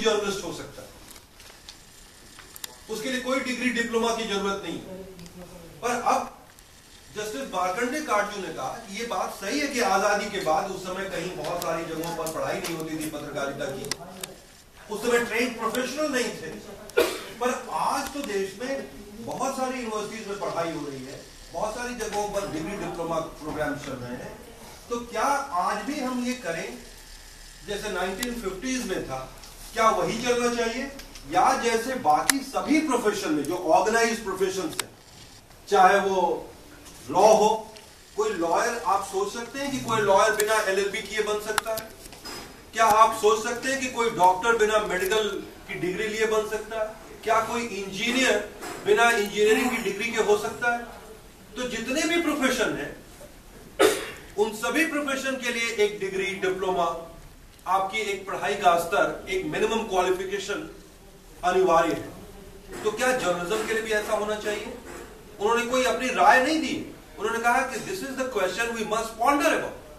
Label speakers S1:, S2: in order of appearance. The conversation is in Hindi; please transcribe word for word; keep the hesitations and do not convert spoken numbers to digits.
S1: जर्नलिस्ट हो सकता है, उसके लिए कोई डिग्री डिप्लोमा की जरूरत नहीं है। पर अब जस्टिस मार्कंडे काटजू ने कहा कि ये बात सही है कि आजादी के बाद उस समय कहीं बहुत सारी जगहों पर पढ़ाई नहीं होती थी पत्रकारिता की, उस समय ट्रेन प्रोफेशनल नहीं थे, पर आज तो देश में बहुत सारी यूनिवर्सिटीज में पढ़ाई हो रही है, बहुत सारी जगहों पर डिग्री डिप्लोमा प्रोग्राम चल रहे हैं। तो क्या आज भी हम ये करें जैसे नाइनटीन फिफ्टीज़ में था, क्या वही चलना चाहिए, या जैसे बाकी सभी प्रोफेशन में जो ऑर्गेनाइज्ड प्रोफेशन है, चाहे वो लॉ हो, कोई लॉयर आप सोच सकते हैं कि कोई लॉयर बिना एलएलबी किए बन सकता है? क्या आप सोच सकते हैं कि कोई डॉक्टर बिना मेडिकल की डिग्री लिए बन सकता है? क्या कोई इंजीनियर बिना इंजीनियरिंग की डिग्री के हो सकता है? तो जितने भी प्रोफेशन हैं, उन सभी प्रोफेशन के लिए एक डिग्री, डिप्लोमा, आपकी एक पढ़ाई का स्तर, एक मिनिमम क्वालिफिकेशन अनिवार्य है। तो क्या जर्नलिज्म के लिए भी ऐसा होना चाहिए? उन्होंने कोई अपनी राय नहीं दी, उन्होंने कहा कि this is the question we must ponder about.